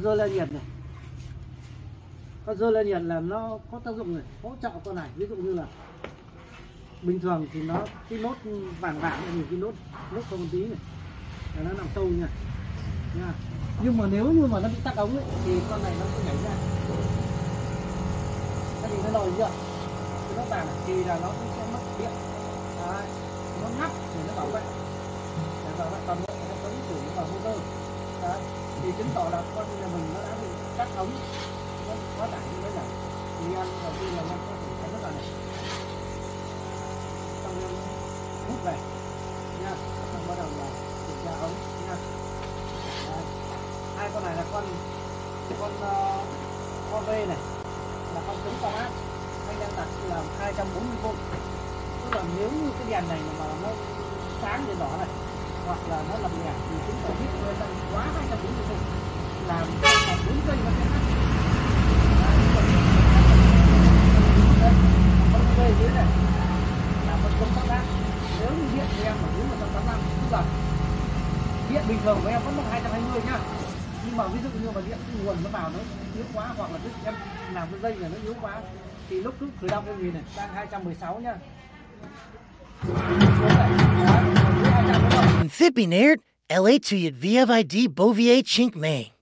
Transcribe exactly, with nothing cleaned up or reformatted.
dơ lên nhiệt này, con dơ lên nhiệt là nó có tác dụng này, hỗ trợ con này. Ví dụ như là bình thường thì nó cái nốt vàng vàng này, cái nốt nốt không tí này là nó nằm sâu nha. nha nhưng mà nếu như mà nó bị tắc ống ấy, thì con này nó sẽ nhảy ra, cái gì nó lòi nhựa cái nốt vàng này, thì là nó cũng sẽ mất điện. Đấy, nó ngắt để nó bảo vệ, để bảo vệ toàn bộ hệ thống của nó vào motor. Đấy, thì chứng tỏ là con nhà mình nó đã bị cắt ống, nó quá tải như thế này. Thì anh đầu tiên là anh có thể thấy rất là này, xong em hút về nha, xong bắt đầu là kiểm tra ống nha. Đấy. Hai con này là con con uh, o vê này là con chống cao áp, anh đang đặt là hai trăm bốn mươi vôn. Tức là nếu như cái đèn này mà nó sáng đèn đỏ này hoặc là nó lầm nhạt thì chúng ta biết người ta quá hai trăm bốn mươi vôn, làm khoảng bốn cây nó sẽ tắt. Con o vê dưới này là con chống cao áp. Nếu như điện của em ở dưới một trăm tám mươi lăm, tức là điện bình thường của em vẫn là hai trăm hai mươi nhá, nhưng mà ví dụ như mà điện cái nguồn nó vào nó yếu quá, hoặc là cái em làm cái dây này nó yếu quá, thì lúc lúc khởi động cái gì này đang hai trăm mười sáu nhá. Fippinaird, L A Tuyed V F I D Bovier Chink May.